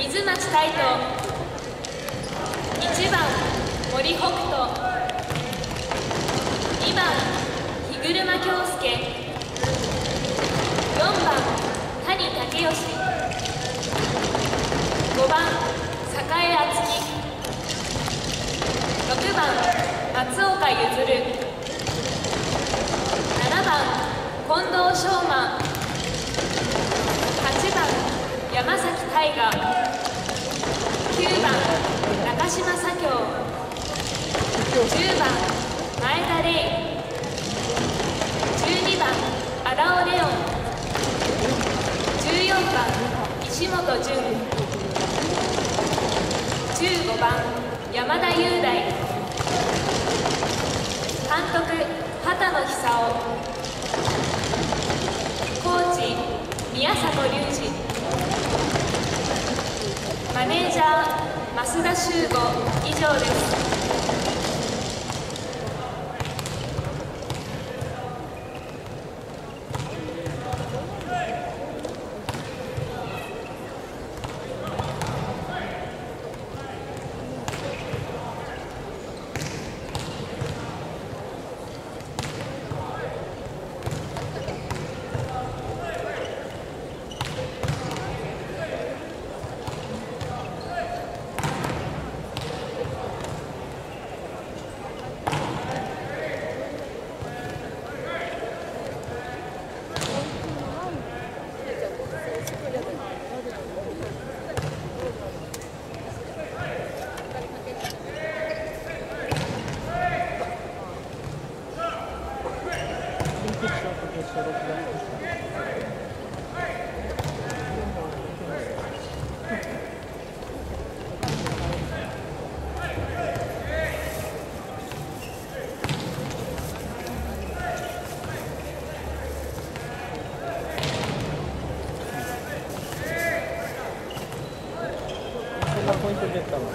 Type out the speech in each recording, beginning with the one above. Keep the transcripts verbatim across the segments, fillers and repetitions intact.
水町泰斗、いちばん森北斗、にばん日車京介、よんばん谷武義、ごばん栄敦樹、ろくばん松岡譲、ななばん近藤翔馬、はちばん山崎大河、きゅうばん中島左京、じゅうばん前田玲、じゅうにばん荒尾レオン、じゅうよんばん石本潤、じゅうごばん山田雄大、監督畑野久夫、コーチ宮里隆二、マネージャー増田修吾、以上です。 ポイントゲッターの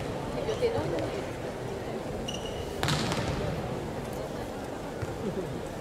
Thank you.